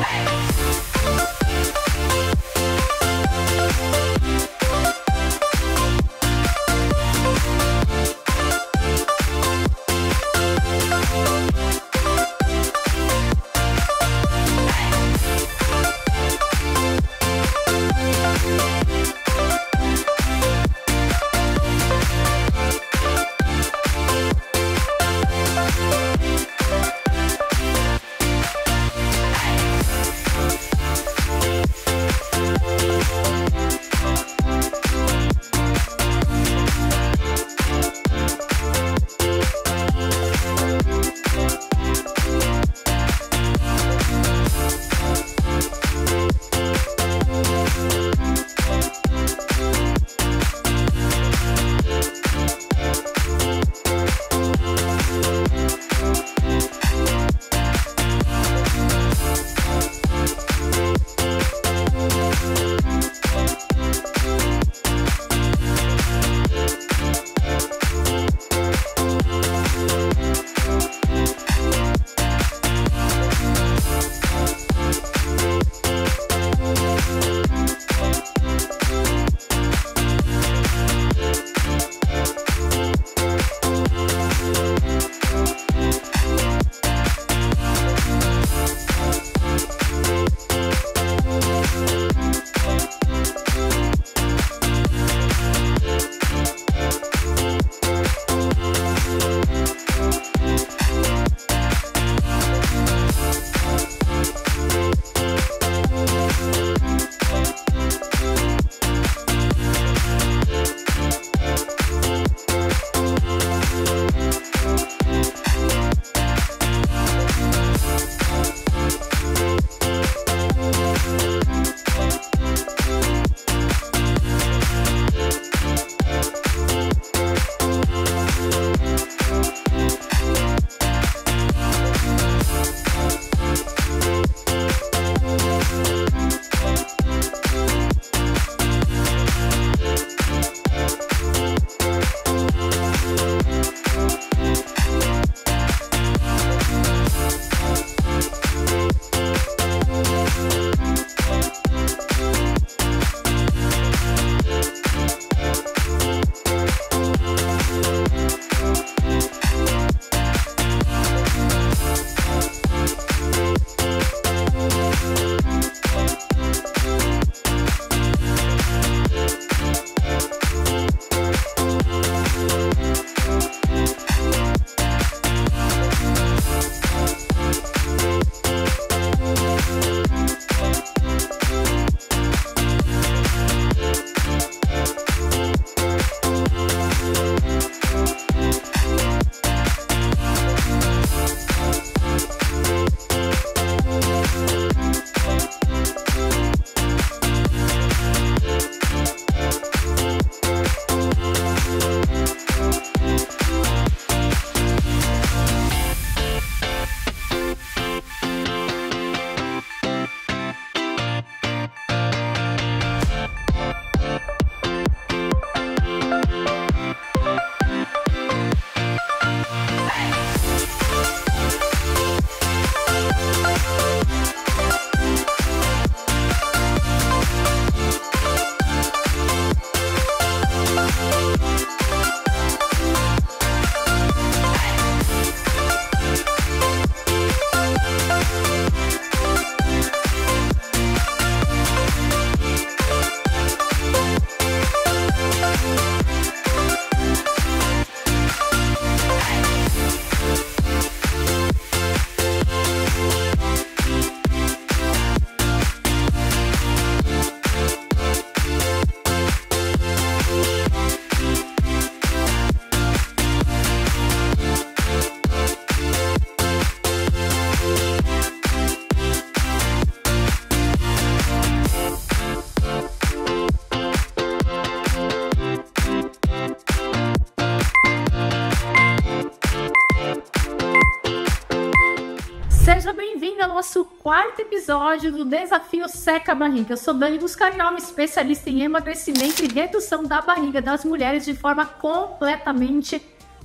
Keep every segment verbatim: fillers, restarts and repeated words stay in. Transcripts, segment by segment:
Seja bem-vindo ao nosso quarto episódio do Desafio Seca a Barriga. Eu sou Dani Buscarnal, especialista em emagrecimento e redução da barriga das mulheres de forma completamente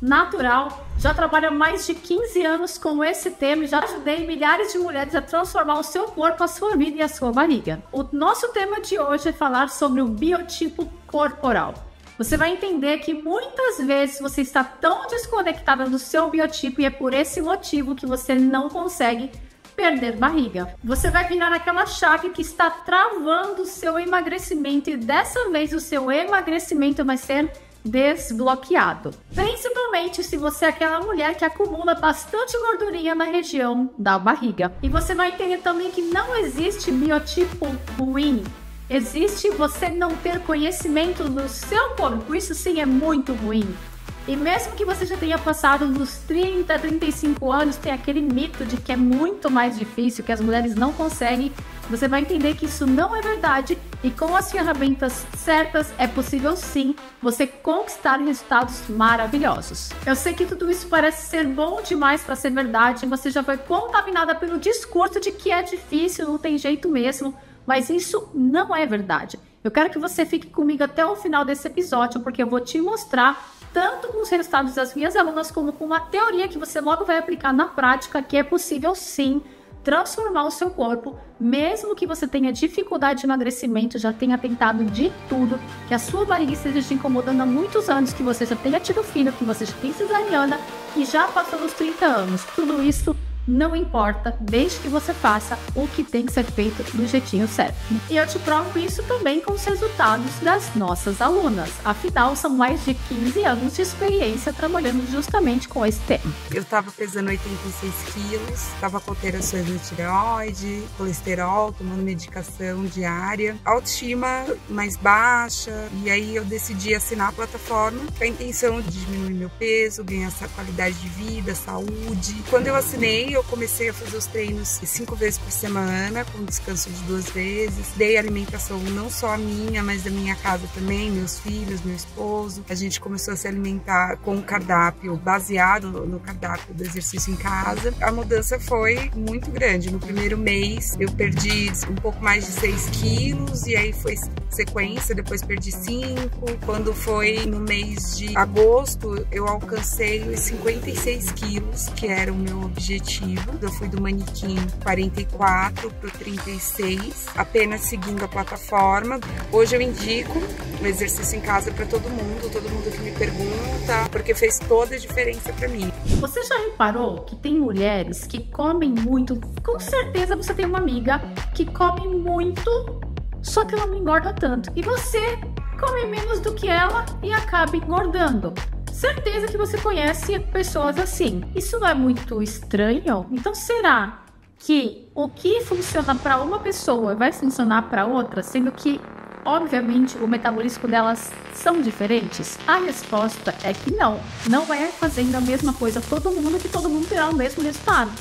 natural, já trabalho há mais de quinze anos com esse tema e já ajudei milhares de mulheres a transformar o seu corpo, a sua vida e a sua barriga. O nosso tema de hoje é falar sobre o biotipo corporal. Você vai entender que muitas vezes você está tão desconectada do seu biotipo e é por esse motivo que você não consegue perder barriga. Você vai virar naquela chave que está travando o seu emagrecimento e dessa vez o seu emagrecimento vai ser desbloqueado. Principalmente se você é aquela mulher que acumula bastante gordurinha na região da barriga. E você vai entender também que não existe biotipo ruim. Existe você não ter conhecimento do seu corpo. Isso sim é muito ruim. E mesmo que você já tenha passado dos trinta, trinta e cinco anos, tem aquele mito de que é muito mais difícil, que as mulheres não conseguem, você vai entender que isso não é verdade e com as ferramentas certas é possível sim você conquistar resultados maravilhosos. Eu sei que tudo isso parece ser bom demais para ser verdade, você já foi contaminada pelo discurso de que é difícil, não tem jeito mesmo, mas isso não é verdade. Eu quero que você fique comigo até o final desse episódio, porque eu vou te mostrar tanto com os resultados das minhas alunas, como com uma teoria que você logo vai aplicar na prática, que é possível sim transformar o seu corpo, mesmo que você tenha dificuldade de emagrecimento, já tenha tentado de tudo, que a sua barriga esteja te incomodando há muitos anos, que você já tenha tido filho, que você já tem cesariana e já passou dos trinta anos. Tudo isso não importa, desde que você faça o que tem que ser feito do jeitinho certo. E eu te provo isso também com os resultados das nossas alunas. Afinal, são mais de quinze anos de experiência trabalhando justamente com esse tema. Eu tava pesando oitenta e seis quilos, tava com alterações na tireoide, colesterol, tomando medicação diária, autoestima mais baixa, e aí eu decidi assinar a plataforma com a intenção de diminuir meu peso, ganhar essa qualidade de vida, saúde. Quando eu assinei, eu comecei a fazer os treinos cinco vezes por semana, com descanso de duas vezes. Dei alimentação não só a minha, mas da minha casa também, meus filhos, meu esposo. A gente começou a se alimentar com um cardápio baseado no cardápio do exercício em casa. A mudança foi muito grande. No primeiro mês eu perdi um pouco mais de seis quilos e aí foi sequência, depois perdi cinco. Quando foi no mês de agosto, eu alcancei os cinquenta e seis quilos, que era o meu objetivo. Eu fui do manequim quarenta e quatro para o trinta e seis, apenas seguindo a plataforma. Hoje eu indico o exercício em casa para todo mundo, todo mundo que me pergunta, porque fez toda a diferença para mim. Você já reparou que tem mulheres que comem muito? Com certeza você tem uma amiga que come muito, só que ela não engorda tanto. E você come menos do que ela e acaba engordando. Certeza que você conhece pessoas assim. Isso não é muito estranho? Então será que o que funciona para uma pessoa vai funcionar para outra, sendo que, obviamente, o metabolismo delas são diferentes? A resposta é que não. Não é fazendo a mesma coisa todo mundo que todo mundo terá o mesmo resultado.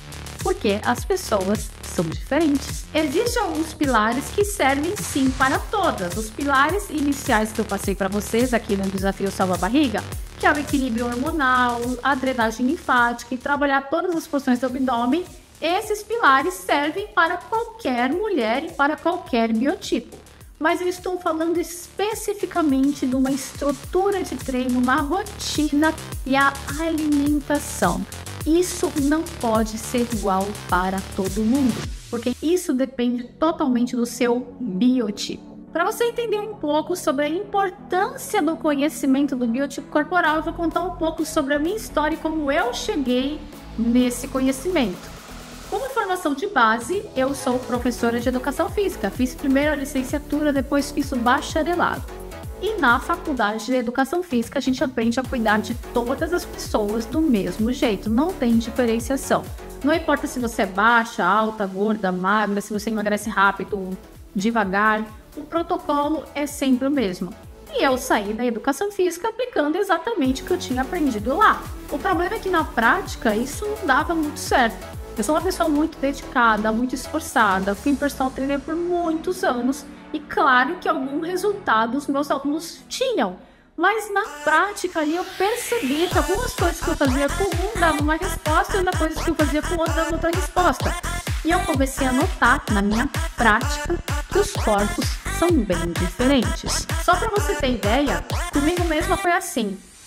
Porque as pessoas são diferentes. Existem alguns pilares que servem sim para todas. Os pilares iniciais que eu passei para vocês aqui no Desafio Salva Barriga, que é o equilíbrio hormonal, a drenagem linfática e trabalhar todas as posições do abdômen. Esses pilares servem para qualquer mulher e para qualquer biotipo. Mas eu estou falando especificamente de uma estrutura de treino, uma rotina e a alimentação. Isso não pode ser igual para todo mundo, porque isso depende totalmente do seu biotipo. Para você entender um pouco sobre a importância do conhecimento do biotipo corporal, eu vou contar um pouco sobre a minha história e como eu cheguei nesse conhecimento. Como formação de base, eu sou professora de educação física. Fiz primeiro a licenciatura, depois fiz o bacharelado. E na faculdade de educação física, a gente aprende a cuidar de todas as pessoas do mesmo jeito. Não tem diferenciação. Não importa se você é baixa, alta, gorda, magra, se você emagrece rápido, devagar. O protocolo é sempre o mesmo. E eu saí da educação física aplicando exatamente o que eu tinha aprendido lá. O problema é que na prática isso não dava muito certo. Eu sou uma pessoa muito dedicada, muito esforçada, fui personal trainer por muitos anos e claro que algum resultado os meus alunos tinham. Mas na prática ali eu percebi que algumas coisas que eu fazia com um davam uma resposta e outras coisas que eu fazia com o outro davam outra resposta. E eu comecei a notar na minha prática que os corpos são bem diferentes. Só para você ter ideia, comigo mesma foi assim.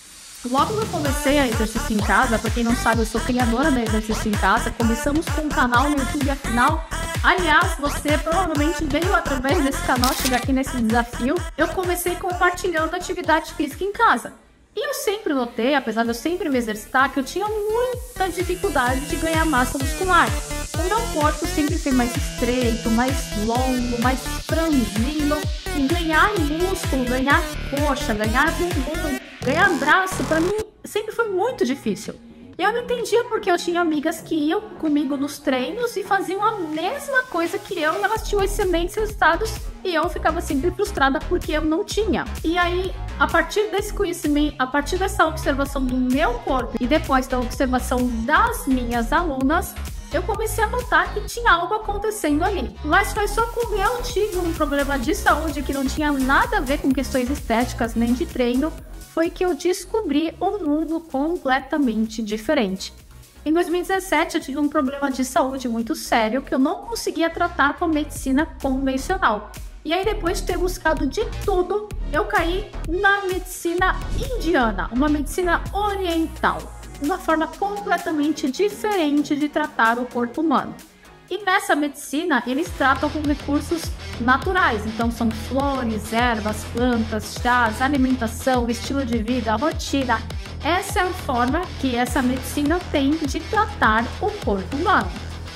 Logo que eu comecei a exercício em casa, pra quem não sabe, eu sou criadora da Exercício em Casa. Começamos com um canal no YouTube, afinal. Aliás, você provavelmente veio através desse canal chegar aqui nesse desafio. Eu comecei compartilhando atividade física em casa. E eu sempre notei, apesar de eu sempre me exercitar, que eu tinha muita dificuldade de ganhar massa muscular. O meu corpo sempre foi mais estreito, mais longo, mais franzino. E ganhar músculo, ganhar coxa, ganhar bumbum, ganhar braço, pra mim sempre foi muito difícil. E eu não entendia porque eu tinha amigas que iam comigo nos treinos e faziam a mesma coisa que eu, e elas tinham excelentes resultados, e eu ficava sempre frustrada porque eu não tinha. E aí, a partir desse conhecimento, a partir dessa observação do meu corpo e depois da observação das minhas alunas, eu comecei a notar que tinha algo acontecendo ali. Mas foi só quando eu tive um problema de saúde que não tinha nada a ver com questões estéticas nem de treino, foi que eu descobri um mundo completamente diferente. Em dois mil e dezessete, eu tive um problema de saúde muito sério que eu não conseguia tratar com a medicina convencional. E aí, depois de ter buscado de tudo, eu caí na medicina indiana, uma medicina oriental. Uma forma completamente diferente de tratar o corpo humano. E nessa medicina, eles tratam com recursos naturais. Então, são flores, ervas, plantas, chás, alimentação, estilo de vida, rotina. Essa é a forma que essa medicina tem de tratar o corpo humano.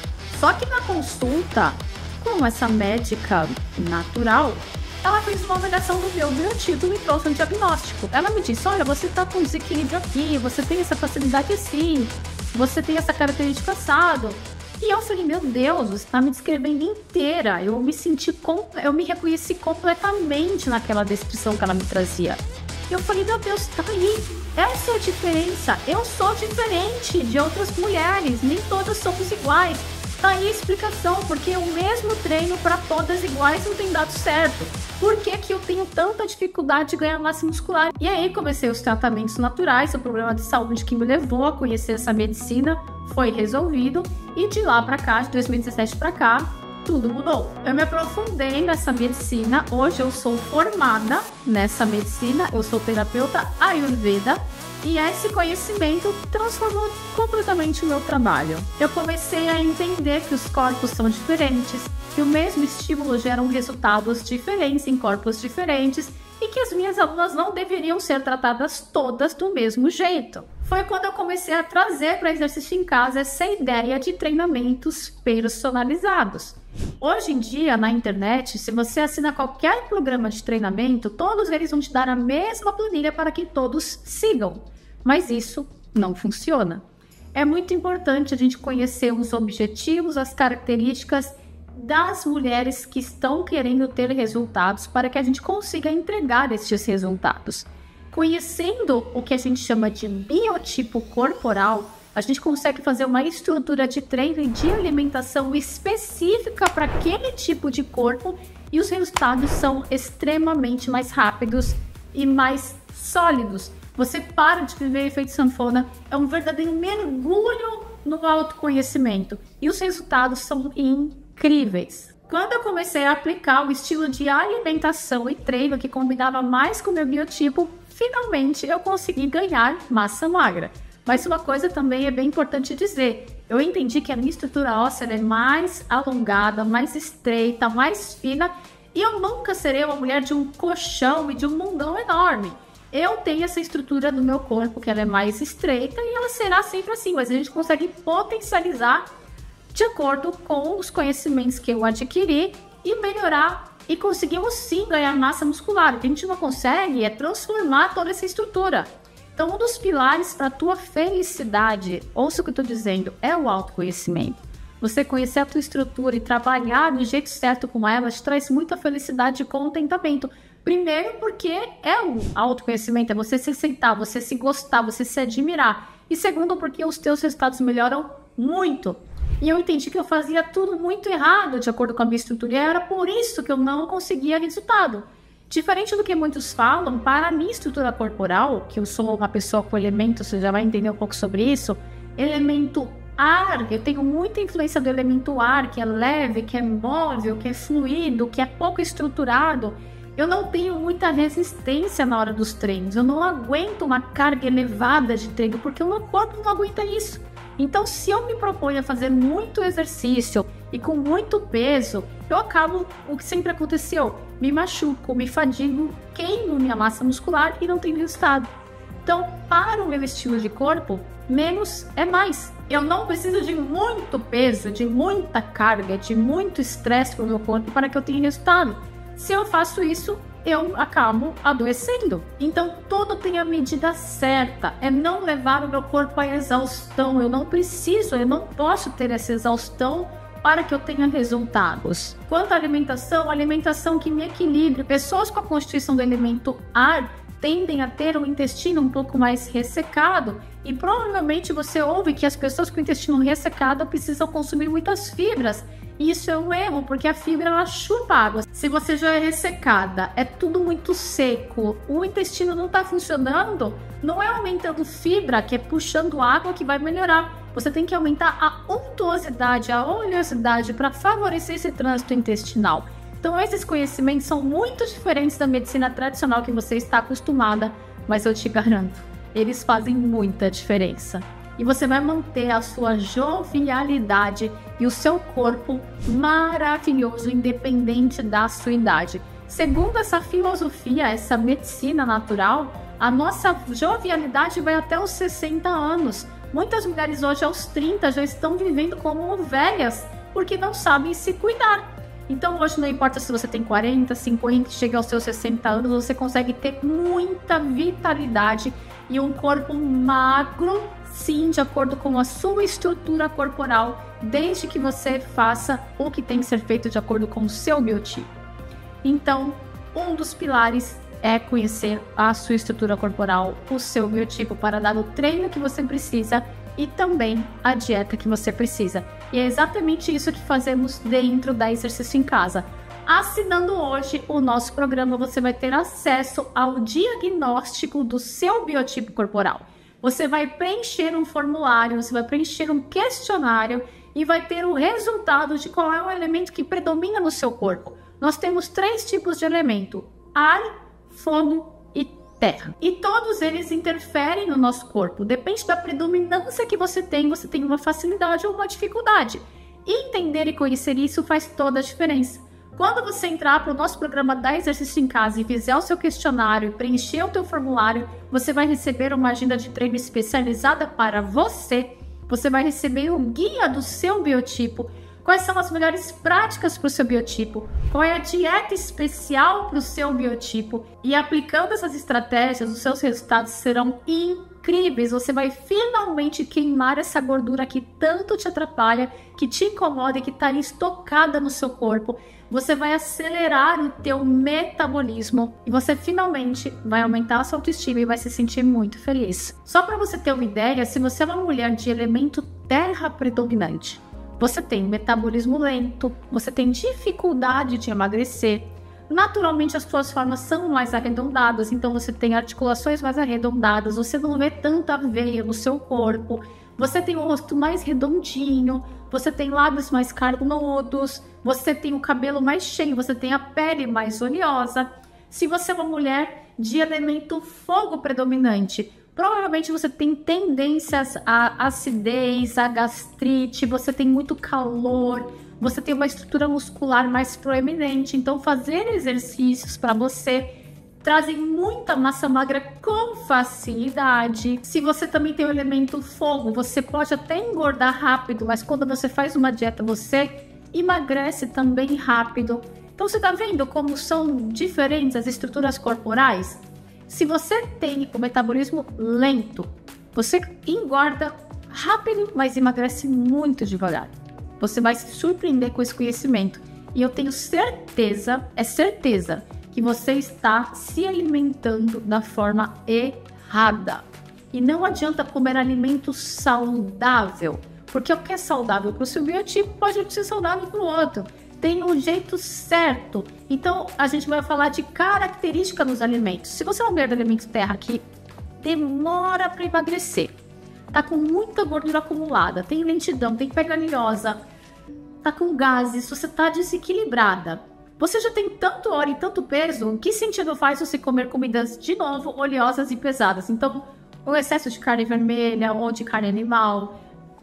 Só que na consulta com essa médica natural, ela fez uma avaliação do meu biotipo e me trouxe um diagnóstico. Ela me disse, olha, você está com desequilíbrio aqui, você tem essa facilidade assim, você tem essa característica assado. E eu falei, meu Deus, você está me descrevendo inteira. Eu me senti, com... eu me reconheci completamente naquela descrição que ela me trazia. E eu falei, meu Deus, tá aí. Essa é a diferença. Eu sou diferente de outras mulheres, nem todas somos iguais. Tá aí a explicação, porque o mesmo treino para todas iguais não tem dado certo. Por que que eu tenho tanta dificuldade de ganhar massa muscular? E aí comecei os tratamentos naturais, o problema de saúde que me levou a conhecer essa medicina foi resolvido. E de lá para cá, de dois mil e dezessete para cá, tudo mudou. Eu me aprofundei nessa medicina, hoje eu sou formada nessa medicina, eu sou terapeuta Ayurveda. E esse conhecimento transformou completamente o meu trabalho. Eu comecei a entender que os corpos são diferentes, que o mesmo estímulo gera resultados diferentes em corpos diferentes e que as minhas alunas não deveriam ser tratadas todas do mesmo jeito. Foi quando eu comecei a trazer para Exercício em Casa essa ideia de treinamentos personalizados. Hoje em dia, na internet, se você assina qualquer programa de treinamento, todos eles vão te dar a mesma planilha para que todos sigam. Mas isso não funciona. É muito importante a gente conhecer os objetivos, as características das mulheres que estão querendo ter resultados para que a gente consiga entregar estes resultados. Conhecendo o que a gente chama de biotipo corporal, a gente consegue fazer uma estrutura de treino e de alimentação específica para aquele tipo de corpo e os resultados são extremamente mais rápidos e mais sólidos. Você para de viver efeito sanfona, é um verdadeiro mergulho no autoconhecimento e os resultados são incríveis. Quando eu comecei a aplicar o estilo de alimentação e treino que combinava mais com o meu biotipo, finalmente eu consegui ganhar massa magra. Mas uma coisa também é bem importante dizer, eu entendi que a minha estrutura óssea é mais alongada, mais estreita, mais fina, e eu nunca serei uma mulher de um colchão e de um mundão enorme. Eu tenho essa estrutura do meu corpo que ela é mais estreita e ela será sempre assim, mas a gente consegue potencializar de acordo com os conhecimentos que eu adquiri e melhorar e conseguimos sim ganhar massa muscular. O que a gente não consegue é transformar toda essa estrutura. Então, um dos pilares para a tua felicidade, ouça o que eu estou dizendo, é o autoconhecimento. Você conhecer a tua estrutura e trabalhar do jeito certo com ela te traz muita felicidade e contentamento. Primeiro porque é o autoconhecimento, é você se aceitar, você se gostar, você se admirar. E segundo porque os teus resultados melhoram muito. E eu entendi que eu fazia tudo muito errado de acordo com a minha estrutura. E era por isso que eu não conseguia resultado. Diferente do que muitos falam, para a minha estrutura corporal, que eu sou uma pessoa com elementos, você já vai entender um pouco sobre isso, elemento ar, eu tenho muita influência do elemento ar, que é leve, que é móvel, que é fluido, que é pouco estruturado. Eu não tenho muita resistência na hora dos treinos. Eu não aguento uma carga elevada de treino, porque o meu corpo não aguenta isso. Então, se eu me proponho a fazer muito exercício e com muito peso, eu acabo, o que sempre aconteceu, me machuco, me fadigo, queimo minha massa muscular e não tenho resultado. Então, para o meu estilo de corpo, menos é mais. Eu não preciso de muito peso, de muita carga, de muito estresse para o meu corpo para que eu tenha resultado. Se eu faço isso, eu acabo adoecendo. Então, tudo tem a medida certa. É não levar o meu corpo à exaustão. Eu não preciso, eu não posso ter essa exaustão para que eu tenha resultados. Quanto à alimentação, alimentação que me equilibre. Pessoas com a constituição do elemento ar tendem a ter um intestino um pouco mais ressecado, e provavelmente você ouve que as pessoas com o intestino ressecado precisam consumir muitas fibras. Isso é um erro, porque a fibra ela chupa água. Se você já é ressecada, é tudo muito seco, o intestino não está funcionando, não é aumentando fibra, que é puxando água, que vai melhorar. Você tem que aumentar a untuosidade, a oleosidade para favorecer esse trânsito intestinal. Então, esses conhecimentos são muito diferentes da medicina tradicional que você está acostumada, mas eu te garanto, eles fazem muita diferença. E você vai manter a sua jovialidade e o seu corpo maravilhoso, independente da sua idade. Segundo essa filosofia, essa medicina natural, a nossa jovialidade vai até os sessenta anos. Muitas mulheres hoje aos trinta já estão vivendo como velhas, porque não sabem se cuidar. Então hoje não importa se você tem quarenta, cinquenta, chega aos seus sessenta anos, você consegue ter muita vitalidade e um corpo magro, sim, de acordo com a sua estrutura corporal, desde que você faça o que tem que ser feito de acordo com o seu biotipo. Então, um dos pilares é conhecer a sua estrutura corporal, o seu biotipo, para dar o treino que você precisa e também a dieta que você precisa. E é exatamente isso que fazemos dentro da Exercício em Casa. Assinando hoje o nosso programa, você vai ter acesso ao diagnóstico do seu biotipo corporal. Você vai preencher um formulário, você vai preencher um questionário e vai ter o resultado de qual é o elemento que predomina no seu corpo. Nós temos três tipos de elemento: ar, fogo e terra. E todos eles interferem no nosso corpo. Depende da predominância que você tem, você tem uma facilidade ou uma dificuldade. E entender e conhecer isso faz toda a diferença. Quando você entrar para o nosso programa da Exercício em Casa e fizer o seu questionário e preencher o teu formulário, você vai receber uma agenda de treino especializada para você. Você vai receber um guia do seu biotipo. Quais são as melhores práticas para o seu biotipo? Qual é a dieta especial para o seu biotipo? E aplicando essas estratégias, os seus resultados serão incríveis. Você vai finalmente queimar essa gordura que tanto te atrapalha, que te incomoda e que está estocada no seu corpo. Você vai acelerar o teu metabolismo e você finalmente vai aumentar a sua autoestima e vai se sentir muito feliz. Só para você ter uma ideia, se você é uma mulher de elemento terra predominante, você tem metabolismo lento, você tem dificuldade de emagrecer. Naturalmente as suas formas são mais arredondadas, então você tem articulações mais arredondadas, você não vê tanta veia no seu corpo, você tem o rosto mais redondinho, você tem lábios mais carnudos, você tem o cabelo mais cheio, você tem a pele mais oleosa. Se você é uma mulher de elemento fogo predominante, provavelmente você tem tendências à acidez, à gastrite, você tem muito calor, você tem uma estrutura muscular mais proeminente. Então, fazer exercícios para você trazem muita massa magra com facilidade. Se você também tem o elemento fogo, você pode até engordar rápido, mas quando você faz uma dieta, você emagrece também rápido. Então, você está vendo como são diferentes as estruturas corporais? Se você tem o metabolismo lento, você engorda rápido, mas emagrece muito devagar. Você vai se surpreender com esse conhecimento. E eu tenho certeza, é certeza, que você está se alimentando da forma errada. E não adianta comer alimento saudável, porque o que é saudável para o seu biotipo pode não ser saudável para o outro. Tem um jeito certo. Então, a gente vai falar de característica nos alimentos. Se você é uma mulher de elemento terra que demora para emagrecer, tá com muita gordura acumulada, tem lentidão, tem pele oleosa, tá com gases, você tá desequilibrada, Você já tem tanto óleo e tanto peso, que sentido faz você comer comidas, de novo, oleosas e pesadas? Então, o excesso de carne vermelha ou de carne animal,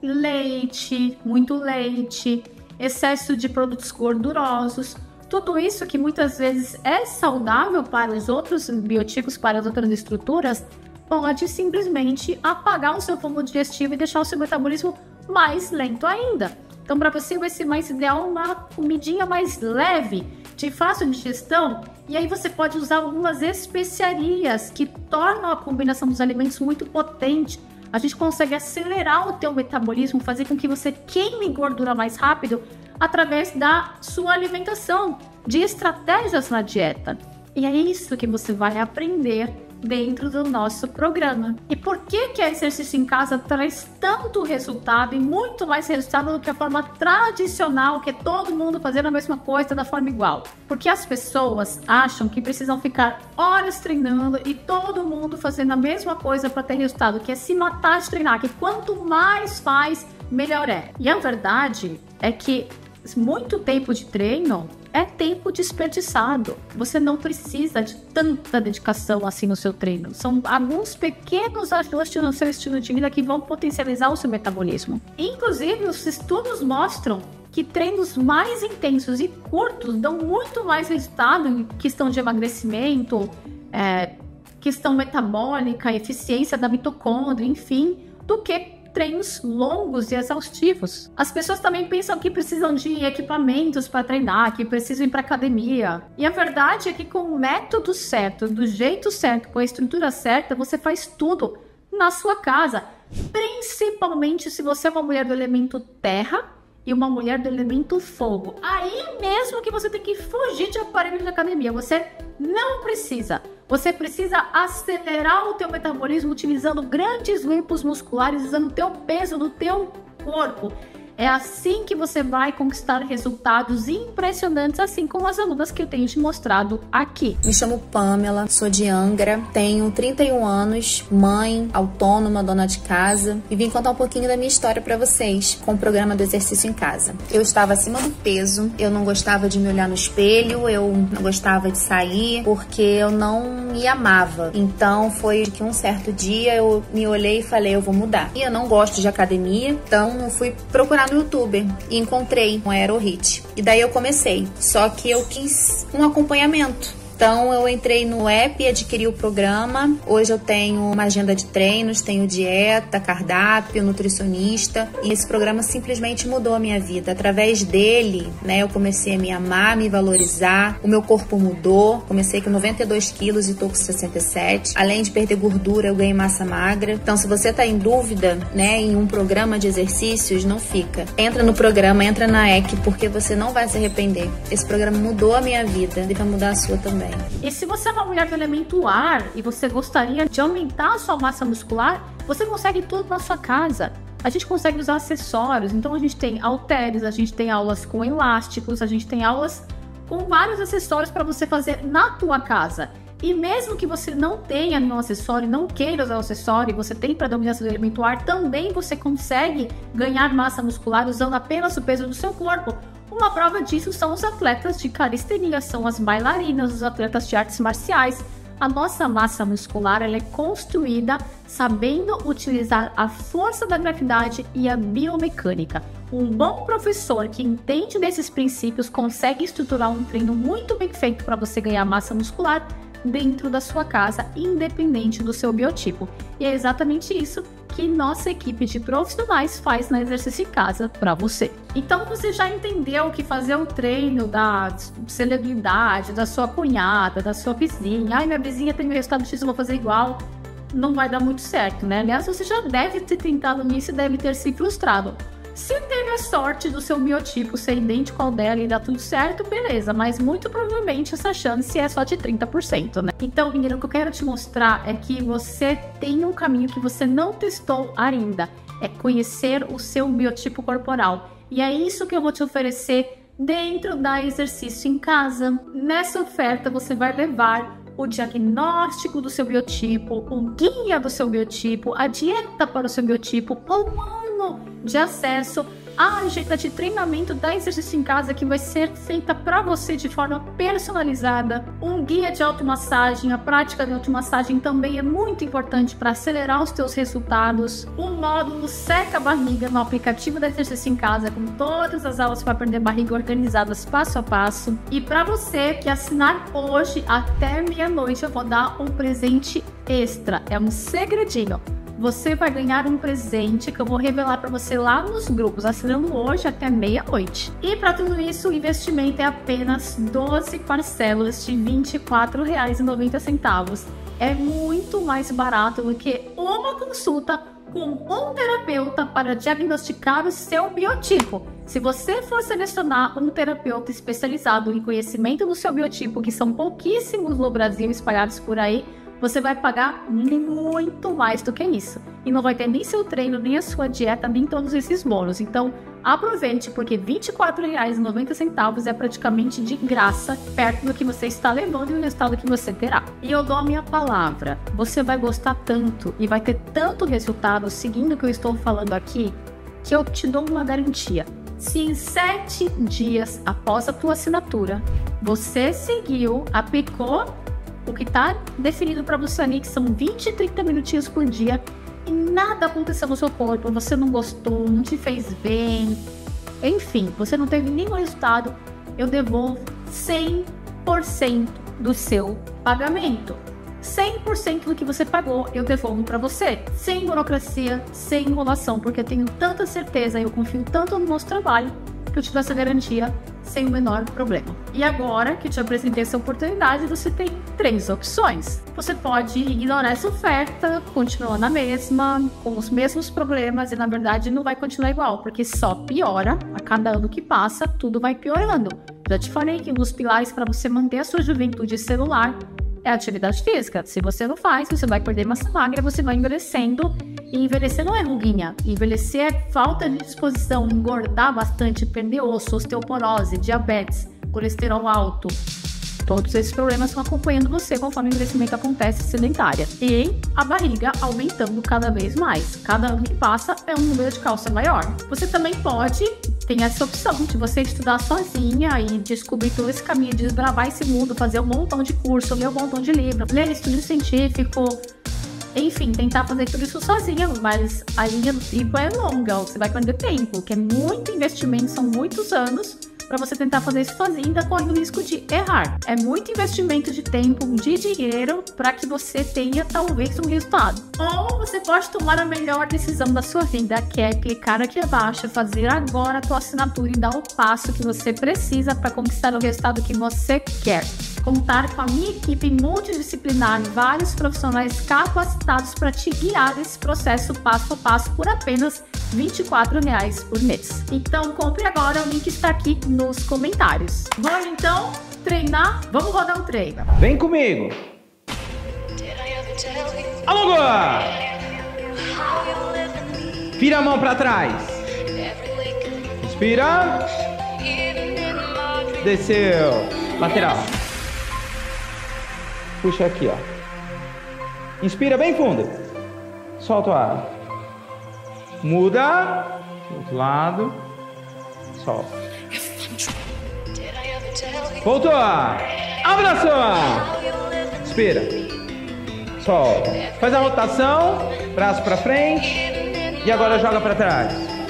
leite, muito leite, excesso de produtos gordurosos, tudo isso que muitas vezes é saudável para os outros biotipos, para as outras estruturas, pode simplesmente apagar o seu fungo digestivo e deixar o seu metabolismo mais lento ainda. Então, para você vai ser mais ideal uma comidinha mais leve, de fácil digestão, e aí você pode usar algumas especiarias que tornam a combinação dos alimentos muito potente. A gente consegue acelerar o teu metabolismo, fazer com que você queime gordura mais rápido através da sua alimentação, de estratégias na dieta. E é isso que você vai aprender dentro do nosso programa. E por que que a exercício em casa traz tanto resultado e muito mais resultado do que a forma tradicional, que é todo mundo fazendo a mesma coisa da forma igual? Porque as pessoas acham que precisam ficar horas treinando e todo mundo fazendo a mesma coisa para ter resultado, que é se matar de treinar, que quanto mais faz, melhor é. E a verdade é que muito tempo de treino é tempo desperdiçado. Você não precisa de tanta dedicação assim no seu treino. São alguns pequenos ajustes no seu estilo de vida que vão potencializar o seu metabolismo. Inclusive, os estudos mostram que treinos mais intensos e curtos dão muito mais resultado em questão de emagrecimento, é, questão metabólica, eficiência da mitocôndria, enfim, do que treinos longos e exaustivos. As pessoas também pensam que precisam de equipamentos para treinar, que precisam ir para academia. E a verdade é que com o método certo, do jeito certo, com a estrutura certa, você faz tudo na sua casa. Principalmente se você é uma mulher do elemento terra e uma mulher do elemento fogo. Aí mesmo que você tem que fugir de aparelho de academia, você não precisa. Você precisa acelerar o teu metabolismo utilizando grandes grupos musculares, usando o teu peso no teu corpo. É assim que você vai conquistar resultados impressionantes, assim como as alunas que eu tenho te mostrado aqui. Me chamo Pamela, sou de Angra, tenho trinta e um anos, mãe, autônoma, dona de casa, e vim contar um pouquinho da minha história para vocês com o programa do exercício em casa. Eu estava acima do peso, eu não gostava de me olhar no espelho, eu não gostava de sair porque eu não me amava. Então foi que um certo dia eu me olhei e falei, eu vou mudar. E eu não gosto de academia, então eu fui procurar no YouTube e encontrei um AeroHit. E daí eu comecei, só que eu quis um acompanhamento. Então eu entrei no app e adquiri o programa. Hoje eu tenho uma agenda de treinos, tenho dieta, cardápio, nutricionista. E esse programa simplesmente mudou a minha vida. Através dele, né, eu comecei a me amar, me valorizar. O meu corpo mudou. Comecei com noventa e dois quilos e tô com sessenta e sete. Além de perder gordura, eu ganhei massa magra. Então se você tá em dúvida, né, em um programa de exercícios, não fica. Entra no programa, entra na E C, porque você não vai se arrepender. Esse programa mudou a minha vida e vai mudar a sua também. E se você é uma mulher do elemento ar e você gostaria de aumentar a sua massa muscular, você consegue tudo na sua casa. A gente consegue usar acessórios, então a gente tem halteres, a gente tem aulas com elásticos, a gente tem aulas com vários acessórios para você fazer na tua casa. E mesmo que você não tenha nenhum acessório, não queira usar o acessório e você tem predominância do elemento ar, também você consegue ganhar massa muscular usando apenas o peso do seu corpo. Uma prova disso são os atletas de calistenia, são as bailarinas, os atletas de artes marciais. A nossa massa muscular ela é construída sabendo utilizar a força da gravidade e a biomecânica. Um bom professor que entende desses princípios consegue estruturar um treino muito bem feito para você ganhar massa muscular dentro da sua casa, independente do seu biotipo. E é exatamente isso que nossa equipe de profissionais faz na Exercício em Casa para você. Então você já entendeu que fazer o treino da celebridade, da sua cunhada, da sua vizinha, ai, minha vizinha tem o resultado X, eu vou fazer igual, não vai dar muito certo, né? Aliás, você já deve ter tentado nisso e deve ter se frustrado. Se teve a sorte do seu biotipo ser idêntico ao dela e dar tudo certo, beleza, mas muito provavelmente essa chance é só de trinta por cento, né? Então, menina, o que eu quero te mostrar é que você tem um caminho que você não testou ainda, é conhecer o seu biotipo corporal. E é isso que eu vou te oferecer dentro da Exercício em Casa. Nessa oferta, você vai levar o diagnóstico do seu biotipo, o guia do seu biotipo, a dieta para o seu biotipo, um ano de acesso a agenda de treinamento da Exercício em Casa, que vai ser feita para você de forma personalizada, um guia de automassagem. A prática de automassagem também é muito importante para acelerar os teus resultados, o módulo Seca a Barriga no aplicativo da Exercício em Casa, com todas as aulas para perder barriga organizadas passo a passo. E para você que assinar hoje até meia-noite, eu vou dar um presente extra, é um segredinho. Você vai ganhar um presente que eu vou revelar para você lá nos grupos, assinando hoje até meia-noite. E para tudo isso, o investimento é apenas doze parcelas de vinte e quatro reais e noventa centavos. É muito mais barato do que uma consulta com um terapeuta para diagnosticar o seu biotipo. Se você for selecionar um terapeuta especializado em conhecimento do seu biotipo, que são pouquíssimos no Brasil espalhados por aí, você vai pagar muito mais do que isso. E não vai ter nem seu treino, nem a sua dieta, nem todos esses bônus. Então, aproveite, porque vinte e quatro reais e noventa centavos é praticamente de graça, perto do que você está levando e o resultado que você terá. E eu dou a minha palavra, você vai gostar tanto e vai ter tanto resultado seguindo o que eu estou falando aqui, que eu te dou uma garantia. Se em sete dias após a tua assinatura, você seguiu, aplicou o que está definido para você ali, que são vinte, trinta minutinhos por dia, e nada aconteceu no seu corpo, você não gostou, não te fez bem, enfim, você não teve nenhum resultado, eu devolvo cem por cento do seu pagamento. cem por cento do que você pagou, eu devolvo para você. Sem burocracia, sem enrolação, porque eu tenho tanta certeza e eu confio tanto no nosso trabalho, que eu te dou essa garantia sem o menor problema. E agora que eu te apresentei essa oportunidade, você tem três opções. Você pode ignorar essa oferta, continuar na mesma, com os mesmos problemas, e na verdade não vai continuar igual, porque só piora. A cada ano que passa, tudo vai piorando. Já te falei que um dos pilares para você manter a sua juventude celular é a atividade física. Se você não faz, você vai perder massa magra, você vai envelhecendo. E envelhecer não é ruguinha. Envelhecer é falta de disposição, engordar bastante, perder osso, osteoporose, diabetes, colesterol alto. Todos esses problemas estão acompanhando você conforme o envelhecimento acontece, sedentária. E a barriga aumentando cada vez mais. Cada ano que passa é um número de cálcio maior. Você também pode ter essa opção de você estudar sozinha e descobrir todo esse caminho, desbravar esse mundo, fazer um montão de curso, ler um montão de livro, ler estudo científico, enfim, tentar fazer tudo isso sozinha, mas a linha do tempo é longa, você vai perder tempo, que é muito investimento, são muitos anos para você tentar fazer isso sozinho, ainda corre o risco de errar. É muito investimento de tempo, de dinheiro, para que você tenha talvez um resultado. Ou você pode tomar a melhor decisão da sua vida, que é clicar aqui abaixo, fazer agora a tua assinatura e dar o passo que você precisa para conquistar o resultado que você quer. Contar com a minha equipe multidisciplinar, vários profissionais capacitados para te guiar nesse processo passo a passo por apenas vinte e quatro reais por mês. Então compre agora, o link está aqui nos comentários. Vamos então treinar? Vamos rodar um treino. Vem comigo! Alongou! Vira a mão para trás. Inspira. Desceu. Lateral. Puxa aqui, ó. Inspira bem fundo. Solta o ar. Muda. Outro lado. Solta. Voltou. Abraçou. Inspira. Solta. Faz a rotação. Braço para frente. E agora joga para trás.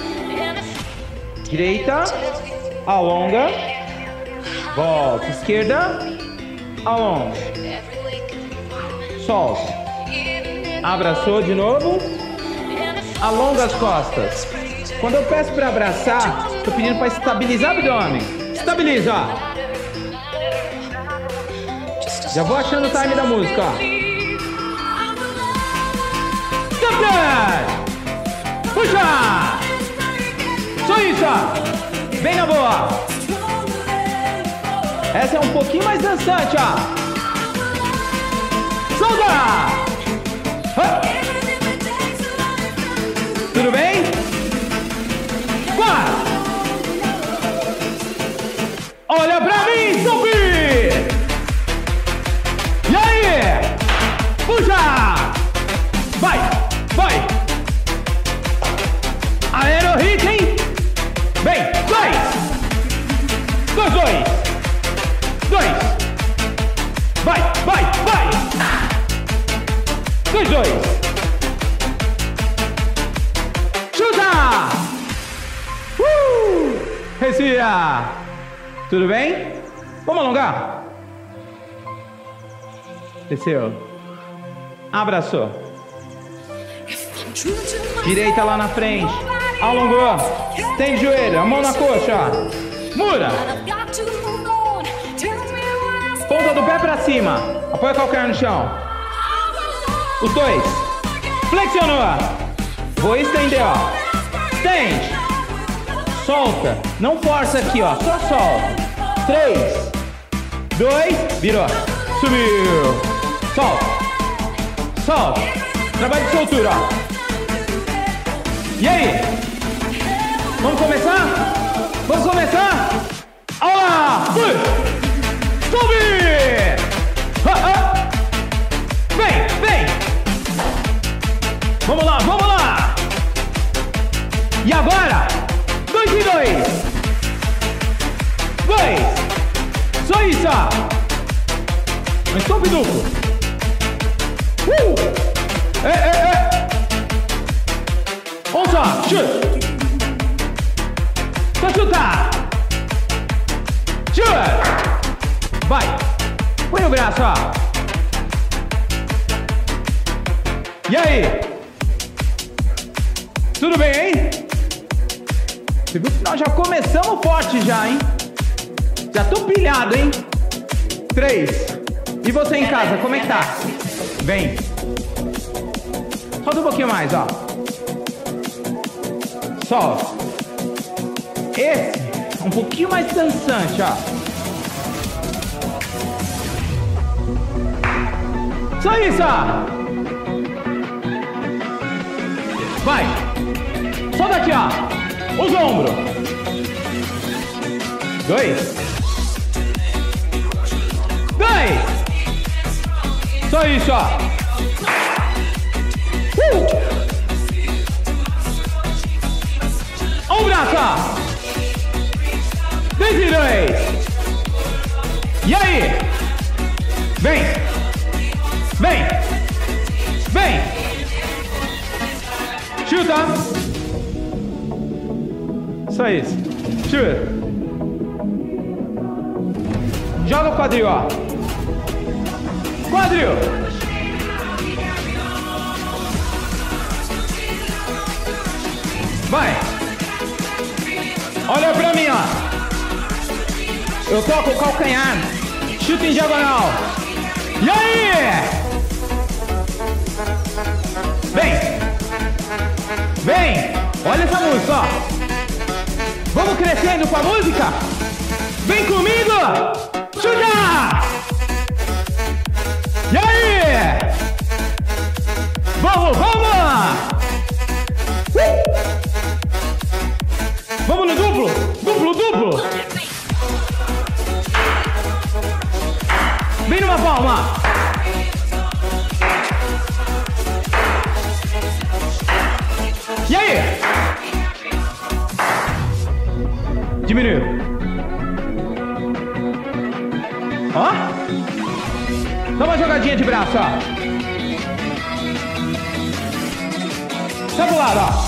Direita. Alonga. Volta. Esquerda. Alonga. Solta. Abraçou de novo. Alonga as costas. Quando eu peço para abraçar, estou pedindo para estabilizar o abdômen. Estabiliza, ó. Já vou achando o time da música, ó. Capitão! Puxa! Só isso, ó. Bem na boa. Essa é um pouquinho mais dançante, ó. Solta! Tudo bem? Vai! Olha pra mim, Sophie! E aí? Puxa! Vai! Vai! Aero hit, hein? dois, dois. Chuta! Uh! Respira. Tudo bem? Vamos alongar. Desceu. Abraçou. Direita lá na frente. Alongou. Estende o joelho. A mão na coxa. Mura. Ponta do pé pra cima. Apoia o calcanhar no chão. Os dois. Flexionou. Vou estender, ó. Estende. Solta. Não força aqui, ó. Só solta. Três. Dois. Virou. Subiu. Solta. Solta. Trabalho de soltura, ó. E aí? Vamos começar? Vamos começar? Olá! Fui! Sobe! Ah, ah. Vem, vem! Vamos lá, vamos lá! E agora? Dois e dois! Dois! Só isso! Um stop duplo! Uh! É, é, é! Um só! Chute! Só chutar! Chute! Vai! Põe o braço, ó! E aí? Tudo bem, hein? Você viu que nós já começamos forte já, hein? Já tô pilhado, hein? Três. E você em casa, como é que tá? Vem. Solta um pouquinho mais, ó. Solta. Esse é um pouquinho mais dançante, ó. Só isso, ó. Vai. Solta aqui, ó. Os ombros. Dois. Dois. Só isso, ó. Uh. Um braço, ó. Dois e dois. E aí? Vem. Vem. Vem. Chuta. Só isso. Chuta. Joga o quadril, ó. Quadril. Vai. Olha pra mim, ó. Eu toco o calcanhar. Chuta em diagonal. E aí? Vem. Vem. Olha essa música, ó. Vamos crescendo com a música? Vem comigo. Chuta. E aí? Vamos, vamos. Uh. Vamos no duplo. Duplo, duplo. Vem numa palma. E aí? Diminuiu. Ó. Dá uma jogadinha de braço, ó. Tá pro lado, ó.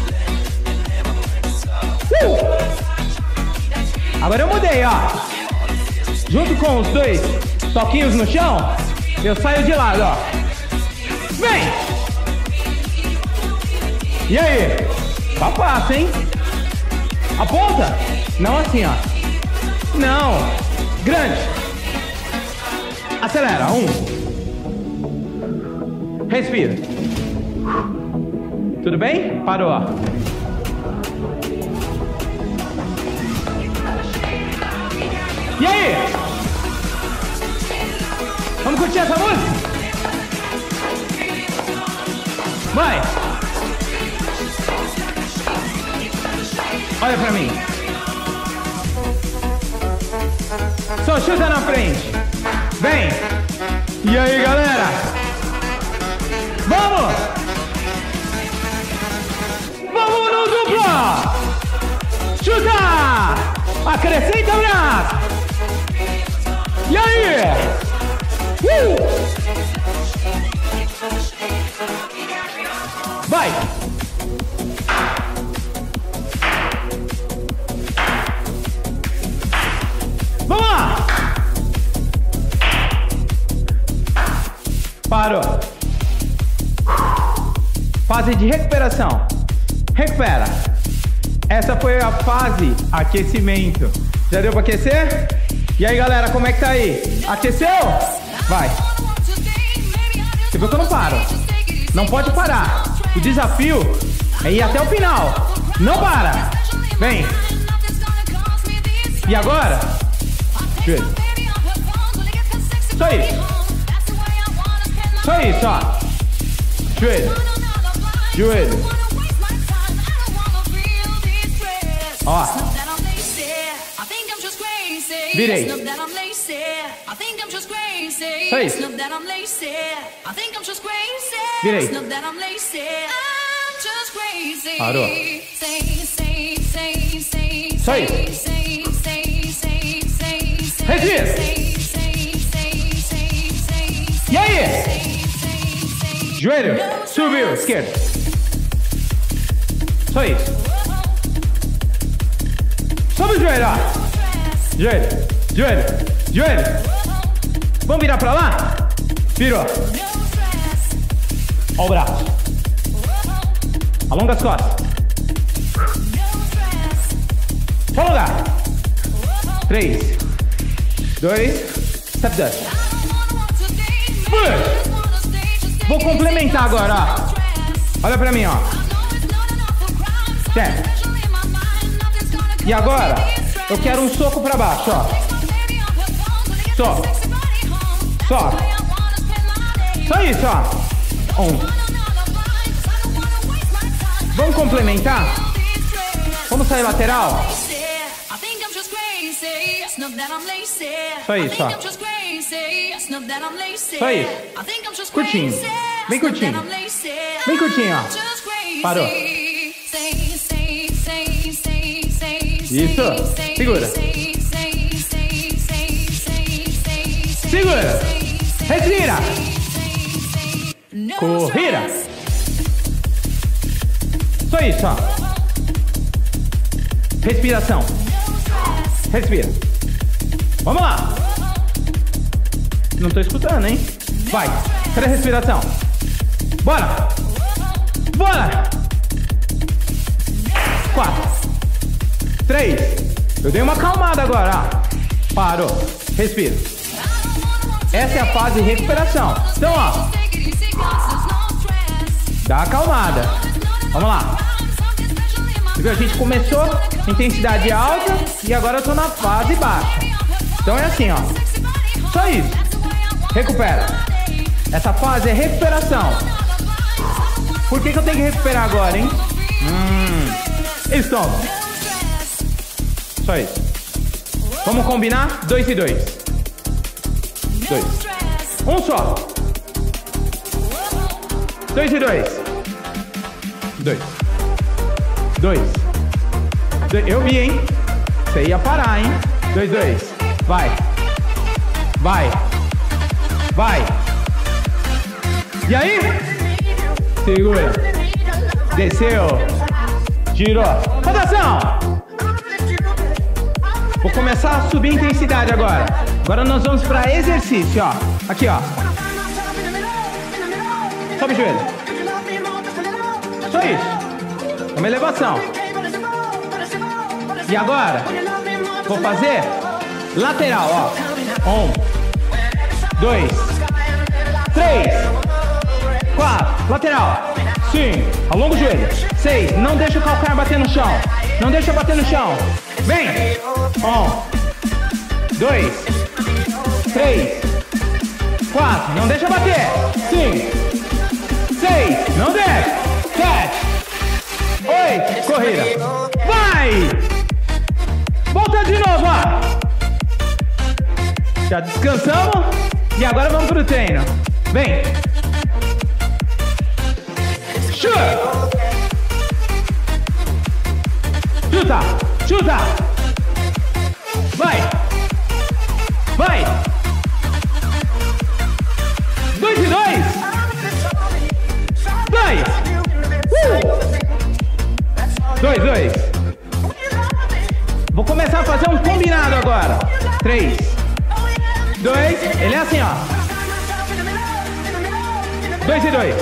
Uh. Agora eu mudei, ó. Junto com os dois toquinhos no chão, eu saio de lado, ó. Vem! E aí? Tá fácil, hein? Aponta! Não assim, ó. Não! Grande! Acelera! Um. Respira. Tudo bem? Parou, ó. E aí? Vamos curtir essa música? Vai! Olha pra mim. Só chuta na frente. Vem! E aí, galera? Vamos! Vamos no duplo! Chuta! Acrescenta o braço! E aí? Uh! Parou. Fase de recuperação. Recupera. Essa foi a fase aquecimento. Já deu pra aquecer? E aí, galera, como é que tá aí? Aqueceu? Vai. Você viu que eu não paro. Não pode parar. O desafio é ir até o final. Não para. Vem. E agora? Joelho. Só isso. Só isso, ó. Joelho. Joelho. Ó. Virei. Só isso. Virei. Parou. Só isso. Respira. E aí? Joelho. Subiu. Esquerda. Só isso. Sobe o joelho, ó. Joelho. Joelho. Joelho. Vamos virar pra lá? Virou. Ó o braço. Alonga as costas. Alongar. Três. Dois. Step dust. Vou complementar agora, ó. Olha pra mim, ó. Certo. E agora, eu quero um soco pra baixo, ó. Só. Só. Só isso, ó. Um. Vamos complementar? Vamos sair lateral? Só isso, ó. Só isso. Curtinho. Bem curtinho. Bem curtinho, ó. Parou. Isso. Segura. Segura. Respira. Corrida. Só isso, ó. Respiração. Respira. Vamos lá. Não tô escutando, hein? Vai. Cadê a respiração? Bora. Bora. Quatro. Três. Eu dei uma acalmada agora, ó. Parou. Respira. Essa é a fase de recuperação. Então, ó. Dá acalmada. Vamos lá. Você viu? A gente começou intensidade alta e agora eu tô na fase baixa. Então é assim, ó. Só isso. Recupera. Essa fase é recuperação. Por que que eu tenho que recuperar agora, hein? Hum. Estômago. Só isso. Vamos combinar? Dois e dois. Dois. Um só. Dois e dois. Dois. Dois. Dois. Eu vi, hein? Você ia parar, hein? Dois, dois. Vai. Vai. Vai. E aí? Segura. Desceu. Girou. Rotação. Vou começar a subir a intensidade agora. Agora nós vamos para exercício, ó. Aqui, ó. Sobe o joelho. Só isso. Uma elevação. E agora, vou fazer lateral, ó. Um, dois, três, quatro. Lateral. Cinco. Alonga o joelho. Seis. Não deixa o calcanhar bater no chão. Não deixa bater no chão. Vem. Um, dois, três, quatro. Não deixa bater. Cinco, seis. Não deixa. Sete, oito. Corrida. Vai. Volta de novo, ó. Já descansamos. E agora vamos pro treino. Vem. Chuta. Chuta. Chuta. Vai. Vai. Dois e dois. Dois. Uh. Dois, dois. Vou começar a fazer um combinado agora. Três. Dois. Ele é assim, ó. Dois e dois.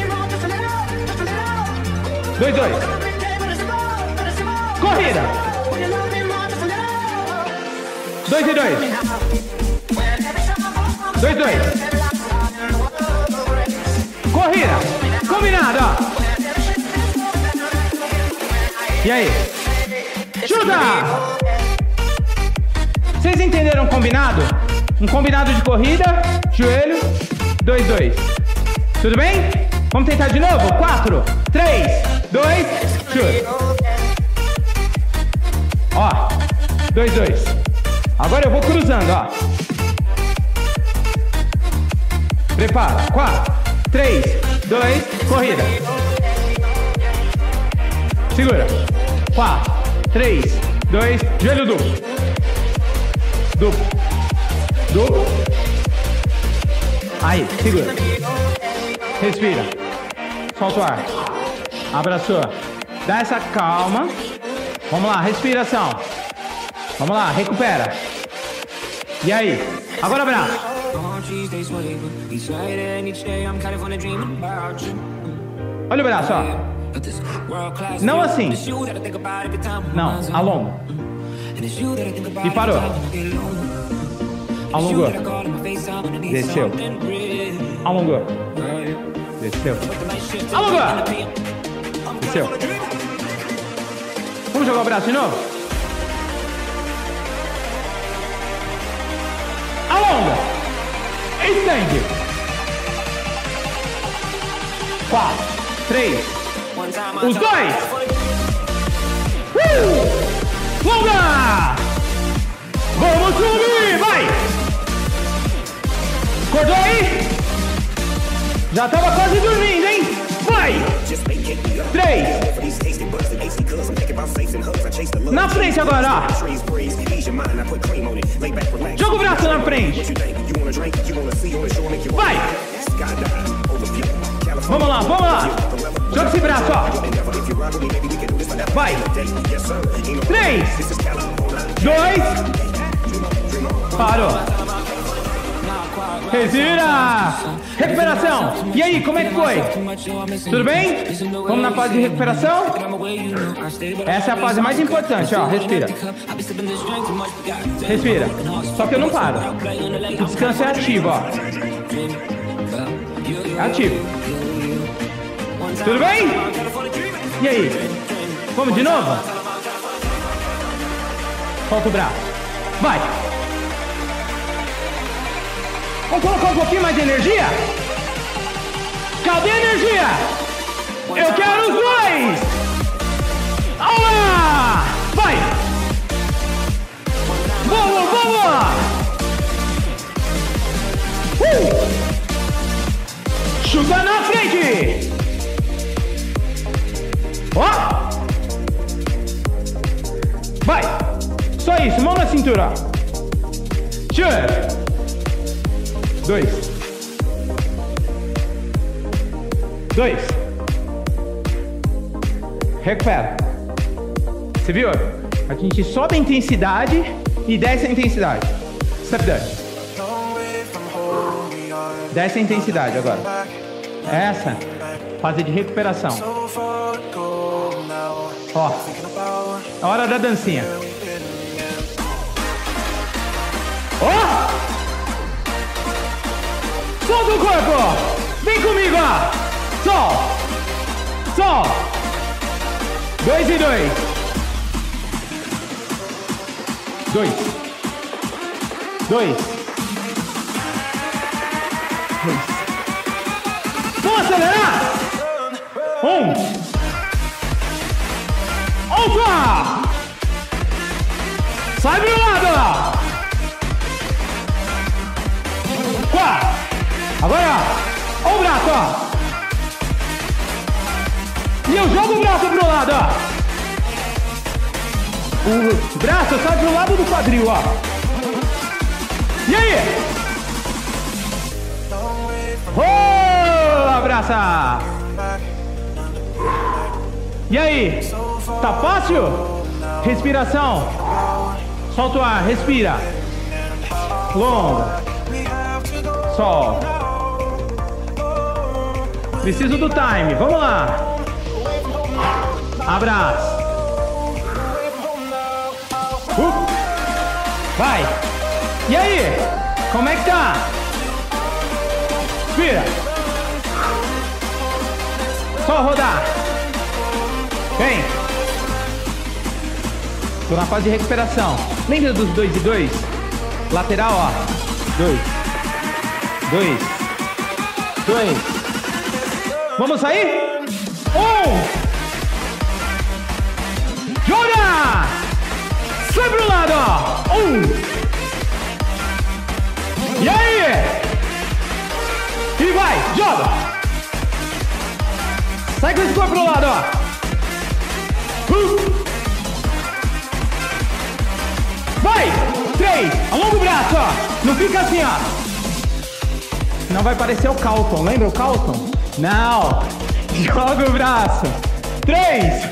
Dois, dois. Corrida. Dois e dois. Dois, dois. Corrida. Combinado, ó. E aí? Chuta! Vocês entenderam combinado? Um combinado de corrida, joelho, dois, dois. Tudo bem? Vamos tentar de novo? Quatro, três, dois, chuta. Ó, dois, dois. Agora eu vou cruzando, ó. Prepara. Quatro, três, dois, corrida. Segura. Quatro, três, dois, joelho duplo. Duplo. Duplo. Aí, segura. Respira. Solta o ar. Abraçou. Dá essa calma. Vamos lá, respiração. Vamos lá, recupera. E aí? Agora abraço. Olha o braço, ó. Não assim. Não, alonga. E parou. Alongou. Desceu. Alongou. Desceu. Alongou. Desceu. Vamos jogar o braço de novo? Alonga. Estende. Quatro. Três. Os dois. Uh! Longa. Vamos subir. Vai. Acordou aí? Já tava quase dormindo, hein? Vai! Três. Na frente agora, ó. Joga o braço na frente. Vai! Vamos lá, vamos lá. Joga esse braço, ó. Vai! Três. Dois. Parou. Respira! Recuperação! E aí, como é que foi? Tudo bem? Vamos na fase de recuperação? Essa é a fase mais importante, ó. Respira. Respira. Só que eu não paro. O descanso é ativo, ó. É ativo. Tudo bem? E aí? Vamos de novo? Solta o braço. Vai! Vamos colocar um pouquinho mais de energia? Cadê a energia? Eu quero os dois! Olá! Vai! Vamos, vamos! Uh! Chuta na frente! Ó! Vai! Só isso, mão na cintura. Chuta! Dois. Dois. Recupera. Você viu? A gente sobe a intensidade e desce a intensidade. Step dance. Desce a intensidade agora. Essa fase de recuperação. Ó. A hora da dancinha. Ó! Solta o corpo! Vem comigo, ó! Sol! Sol! Dois e dois! Dois! Dois! Dois! Vamos acelerar! Um! Outra! Sai pro lado! Quatro! Agora, ó, o braço, ó. E eu jogo o braço pro lado, ó. O braço sai pro lado do quadril, ó. E aí? Oh, abraça. E aí? Tá fácil? Respiração. Solta o ar, respira. Longa. Solta. Preciso do time. Vamos lá. Abraço. Uh. Vai. E aí? Como é que tá? Vira. Só rodar. Vem. Tô na fase de recuperação. Lembra dos dois e dois? Lateral, ó. Dois. Dois. Dois. Vamos sair? Um. Joga! Sai pro lado, ó. Um. E aí? E vai, joga! Sai com esse corpo pro lado, ó. Uh. Vai! Três! Alonga o braço, ó! Não fica assim, ó! Senão vai parecer o Carlton. Lembra o Carlton? Não! Joga o braço! Três!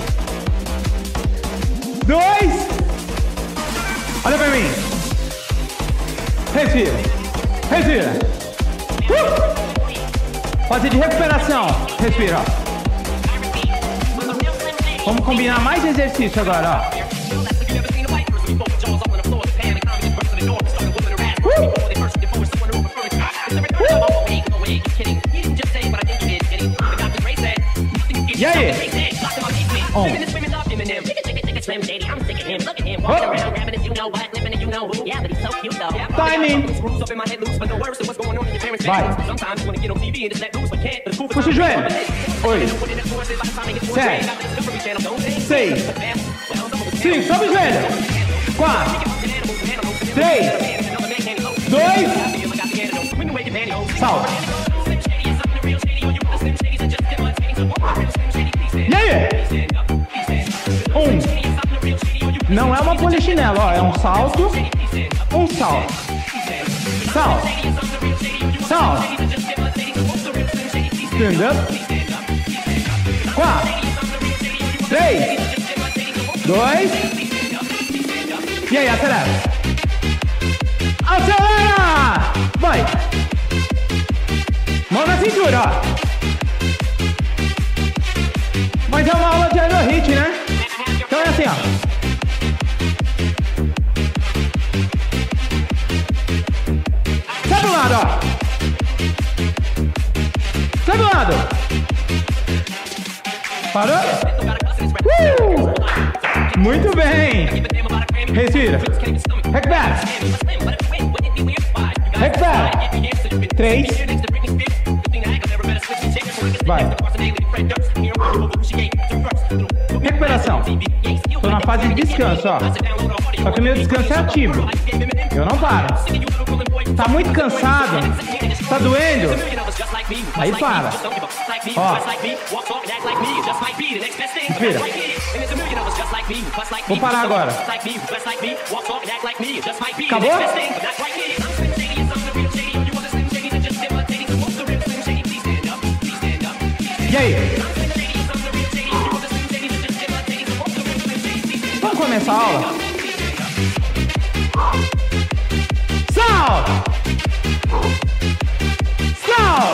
Dois! Olha pra mim! Respira! Respira! Uh! Fase de recuperação! Respira, ó! Vamos combinar mais exercício agora, ó! E aí? Um. Oh. Timing. Vai. Puxa o joelho. Oito. Sete. Seis. Cinco. Sobe o joelho. Quatro. Três. Dois. Salta. E aí? Um. Não é uma polichinela, ó. É um salto. Um salto. Salto. Salto. Entendeu? Quatro. Três. Dois. E aí, acelera. Acelera! Vai. Mão na cintura, ó. Mas é uma aula de aerorite, né? Então é assim, ó. Sai do lado, ó. Sai do lado. Parou? Uh! Muito bem. Respira. Recupera. Recupera. Três. Vai. Recuperação. Tô na fase de descanso, ó. Só que o meu descanso é ativo. Eu não paro. Tá muito cansado? Tá doendo? Aí para. Ó. Respira. Vou parar agora. Acabou? E aí? Vamos começar a aula? Sal! Sal!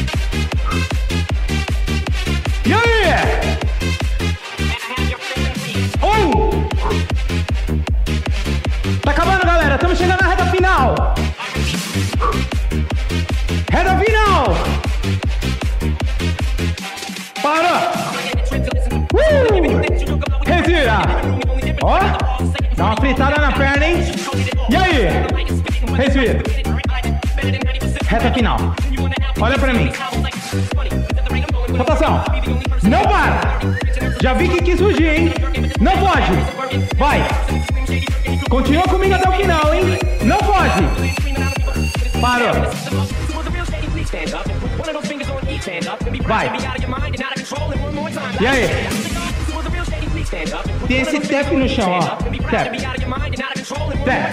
E aí? Um! Tá acabando, galera. Estamos chegando na reta final. Reta final! Para! Uh! Respira! Ó! Dá uma fritada na perna, hein? E aí? Respira! Reta final! Olha pra mim! Rotação! Não para! Já vi que quis fugir, hein? Não pode! Vai! Continua comigo até o final, hein? Não pode! Parou! Vai! E aí? Tem esse tap no chão, ó. Tap. Tap.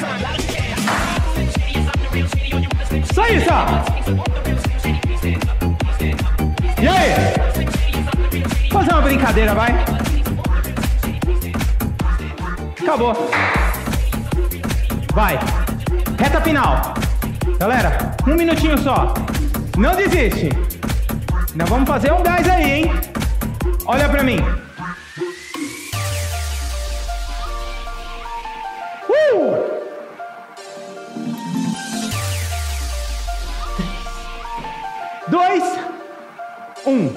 Só isso, ó. E aí? Fazer uma brincadeira, vai? Acabou. Vai. Reta final. Galera, um minutinho só. Não desiste. Ainda vamos fazer um gás aí, hein? Olha pra mim. Uh! Dois, um.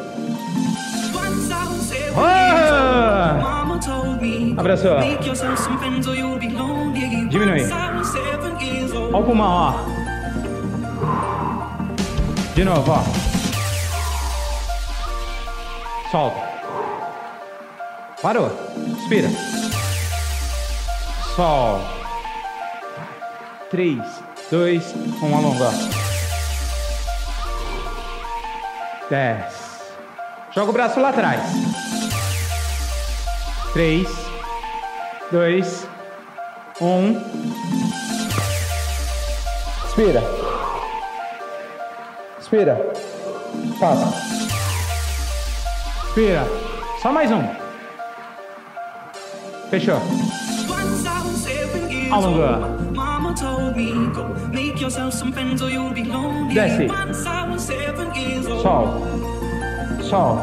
Ah! Abraçou. Diminui. Olha o pulmão, ó. De novo, ó. Solta. Parou. Inspira. Solta. Três, dois, um, alonga. Desce. Joga o braço lá atrás. Três, dois, um. Inspira. Inspira. Passa. Inspira. Só mais um. Fechou. Alonga. Desce. Sol. Sol.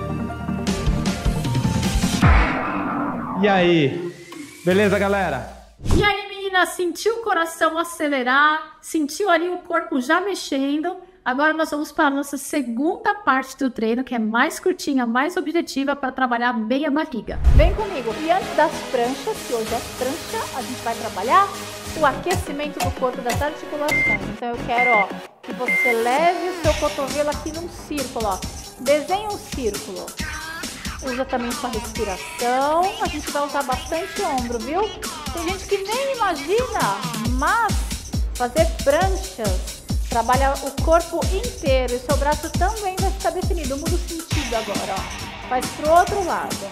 E aí? Beleza, galera? E aí, menina, sentiu o coração acelerar? Sentiu ali o corpo já mexendo? Agora nós vamos para a nossa segunda parte do treino, que é mais curtinha, mais objetiva, para trabalhar bem a barriga. Vem comigo. E antes das pranchas, que hoje é prancha, a gente vai trabalhar o aquecimento do corpo, das articulações. Então eu quero, ó, que você leve o seu cotovelo aqui num círculo, ó. Desenhe um círculo. Usa também sua respiração. A gente vai usar bastante ombro, viu? Tem gente que nem imagina, mas fazer pranchas trabalha o corpo inteiro e seu braço também vai ficar definido. Muda o sentido agora, ó. Faz pro outro lado.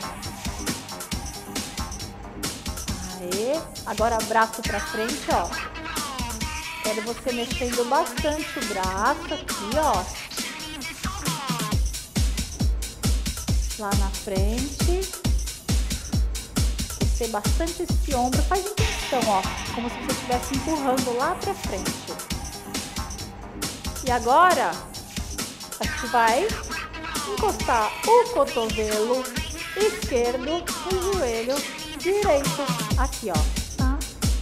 Aê. Agora braço pra frente, ó. Quero você mexendo bastante o braço aqui, ó. Lá na frente. Aquecer bastante esse ombro. Faz intenção, ó. Como se você estivesse empurrando lá pra frente. E agora, a gente vai encostar o cotovelo esquerdo no joelho direito. Aqui, ó. Tá?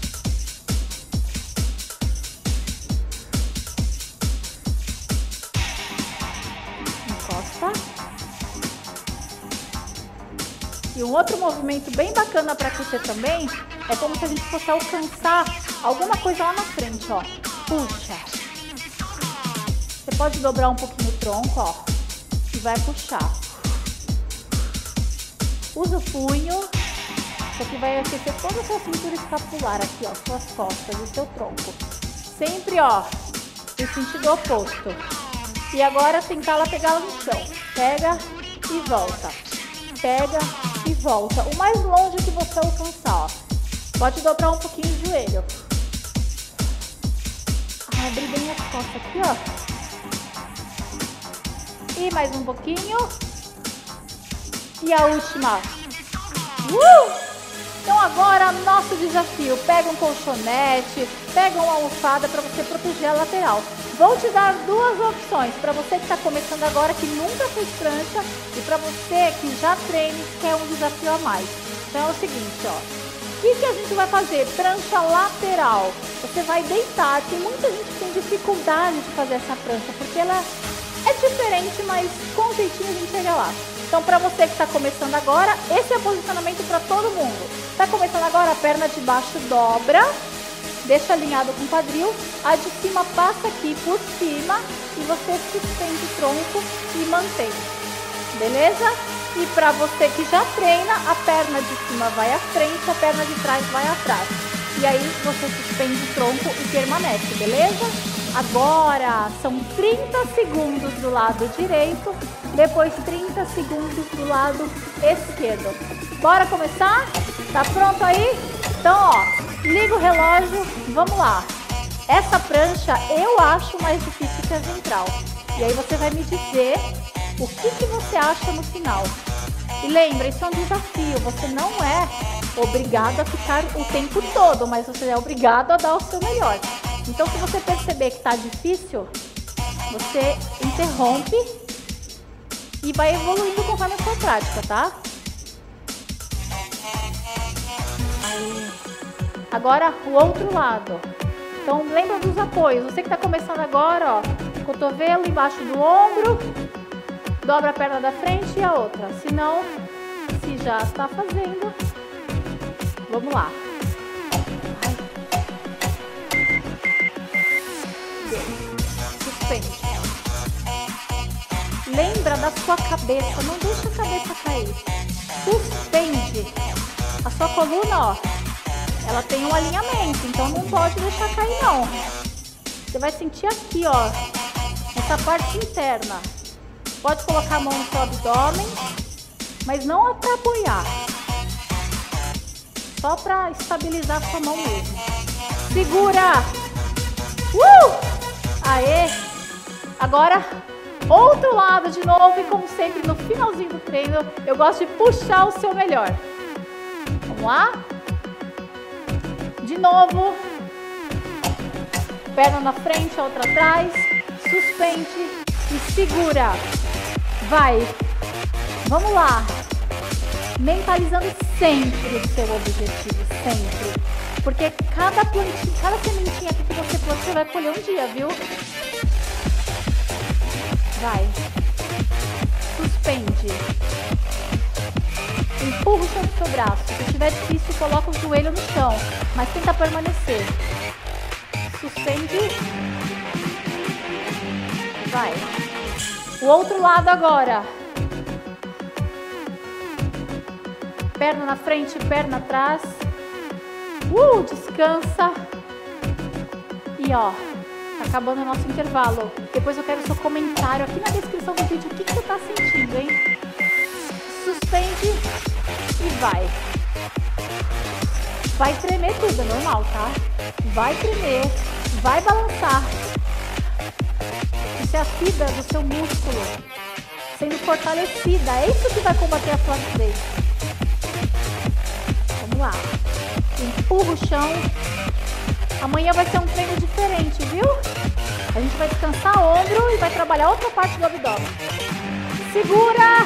Encosta. E um outro movimento bem bacana para aquecer também é como se a gente fosse alcançar alguma coisa lá na frente, ó. Puxa. Você pode dobrar um pouquinho o tronco, ó, e vai puxar. Usa o punho, isso aqui vai aquecer toda a sua cintura escapular aqui, ó, suas costas e seu tronco. Sempre, ó, em sentido oposto. E agora tentá-la pegá-la no chão. Pega e volta. Pega e volta. O mais longe que você alcançar, ó. Pode dobrar um pouquinho o joelho. Abre bem as costas aqui, ó. E mais um pouquinho. E a última. Uh! Então agora, nosso desafio. Pega um colchonete, pega uma almofada para você proteger a lateral. Vou te dar duas opções. Para você que está começando agora, que nunca fez prancha. E para você que já treina e quer um desafio a mais. Então é o seguinte, ó. O que, que a gente vai fazer? Prancha lateral. Você vai deitar. Tem muita gente que tem dificuldade de fazer essa prancha, porque ela é diferente, mas com jeitinho a gente chega lá. Então, para você que está começando agora, esse é o posicionamento para todo mundo. Está começando agora, a perna de baixo dobra, deixa alinhado com o quadril, a de cima passa aqui por cima e você suspende o tronco e mantém. Beleza? E para você que já treina, a perna de cima vai à frente, a perna de trás vai atrás. E aí você suspende o tronco e permanece, beleza? Agora são trinta segundos do lado direito, depois trinta segundos do lado esquerdo. Bora começar? Tá pronto aí? Então, ó, liga o relógio, vamos lá. Essa prancha eu acho mais difícil que a ventral. E aí você vai me dizer o que, que você acha no final. E lembra, isso é um desafio, você não é obrigado a ficar o tempo todo, mas você é obrigado a dar o seu melhor. Então, se você perceber que tá difícil, você interrompe E vai evoluindo conforme a sua prática, tá? Aí. Agora o outro lado. Então lembra dos apoios. Você que está começando agora, ó, cotovelo embaixo do ombro, dobra a perna da frente e a outra. Se não, se já está fazendo, vamos lá. Ai. Suspende. Lembra da sua cabeça, não deixa a cabeça cair. Suspende. A sua coluna, ó, ela tem um alinhamento, então não pode deixar cair não. Você vai sentir aqui, ó, essa parte interna. Pode colocar a mão no seu abdômen, mas não para apoiar. Só para estabilizar a sua mão mesmo. Segura! Uh! Aê! Agora, outro lado de novo, e como sempre no finalzinho do treino, eu gosto de puxar o seu melhor. Vamos lá? De novo, perna na frente, a outra atrás, suspende e segura. Vai, vamos lá, mentalizando sempre o seu objetivo, sempre, porque cada plantinha, cada sementinha que você planta, você vai colher um dia, viu? Vai, suspende. Empurra o chão do seu braço. Se tiver difícil, coloca o joelho no chão, mas tenta permanecer. Suspende. Vai. O outro lado agora. Perna na frente, perna atrás. Uh, descansa. E ó, tá acabando o nosso intervalo. Depois eu quero o seu comentário aqui na descrição do vídeo. O que, que você tá sentindo, hein? Suspende e vai. Vai tremer tudo, é normal, tá? Vai tremer, vai balançar. Isso é a fibra do seu músculo sendo fortalecida. É isso que vai combater a flacidez. Vamos lá. Empurra o chão. Amanhã vai ser um treino diferente, viu? A gente vai descansar o ombro e vai trabalhar outra parte do abdômen. Segura!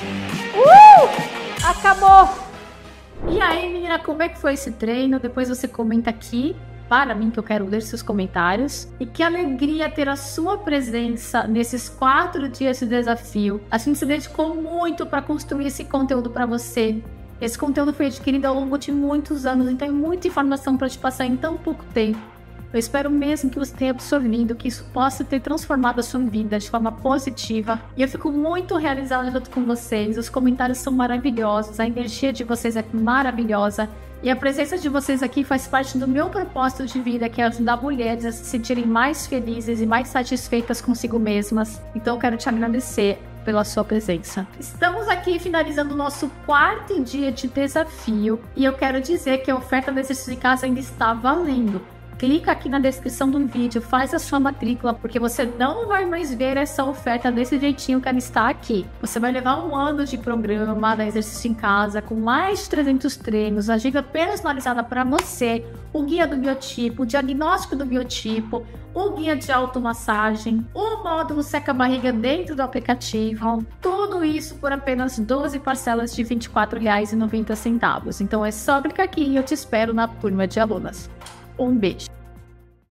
Uh! Acabou! E aí, menina, como é que foi esse treino? Depois você comenta aqui para mim, que eu quero ler seus comentários. E que alegria ter a sua presença nesses quatro dias de desafio. A gente se dedicou muito para construir esse conteúdo para você. Esse conteúdo foi adquirido ao longo de muitos anos, então é muita informação para te passar em tão pouco tempo. Eu espero mesmo que você tenha absorvido, que isso possa ter transformado a sua vida de forma positiva. E eu fico muito realizada junto com vocês. Os comentários são maravilhosos, a energia de vocês é maravilhosa. E a presença de vocês aqui faz parte do meu propósito de vida, que é ajudar mulheres a se sentirem mais felizes e mais satisfeitas consigo mesmas. Então eu quero te agradecer pela sua presença. Estamos aqui finalizando o nosso quarto dia de desafio. E eu quero dizer que a oferta do exercício em casa ainda está valendo. Clica aqui na descrição do vídeo, faz a sua matrícula, porque você não vai mais ver essa oferta desse jeitinho que ela está aqui. Você vai levar um ano de programa da Exercício em Casa, com mais de trezentos treinos, a dica personalizada para você, o guia do biotipo, o diagnóstico do biotipo, o guia de automassagem, o módulo seca-barriga dentro do aplicativo. Tudo isso por apenas doze parcelas de vinte e quatro reais e noventa centavos. Então é só clicar aqui e eu te espero na turma de alunas. Um beijo!